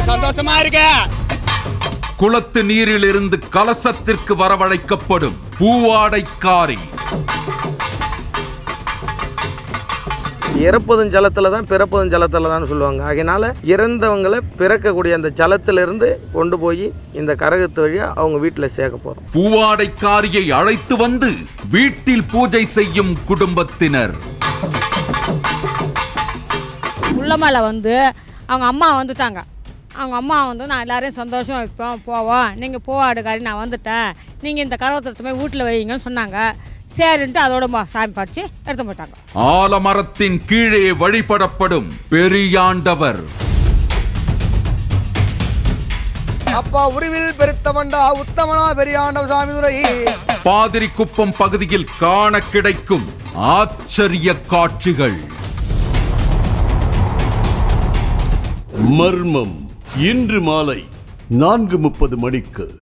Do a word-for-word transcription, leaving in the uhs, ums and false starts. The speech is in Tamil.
சந்தோஷமா இருக்க. குளத்து நீரில் இருந்து கலசத்திற்கு வரவழைக்கப்படும் பூவாடைக்காரி. இறப்பதும் ஜலத்துல தான் பிறப்பதும் ஜலத்துல தான் சொல்லுவாங்க. அதனால இறந்தவங்களை பிறக்கக்கூடிய அந்த ஜலத்திலிருந்து கொண்டு போய் இந்த கரகத்து வழியா அவங்க வீட்டில் சேர்க்க போறோம். பூவாடைக்காரியை அழைத்து வந்து வீட்டில் பூஜை செய்யும் குடும்பத்தினர். உள்ளமலை வந்து அவங்க அம்மா வந்துட்டாங்க. அவங்க அம்மா வந்து நான் எல்லாரையும் சந்தோஷம் வைப்போம் போவோம், நீங்கள் பூவாடுக்காரி நான் வந்துட்டேன், நீங்கள் இந்த கரகத்தை போய் வீட்டில் வைங்கன்னு சொன்னாங்க. சரின்ட்டு அதோட சாமி படிச்சு எடுத்து போட்டாங்க. ஆலமரத்தின் கீழே வழிபடப்படும் பெரியாண்டவர். அப்பா உருவில் பெருத்தவண்டா உத்தமனா பெரியாண்டவர் சாமி துரை. பாதிரிக்குப்பம் பகுதியில் காண கிடைக்கும் ஆச்சரிய காட்சிகள். மர்மம் இன்று மாலை நான்கு முப்பது மணிக்கு.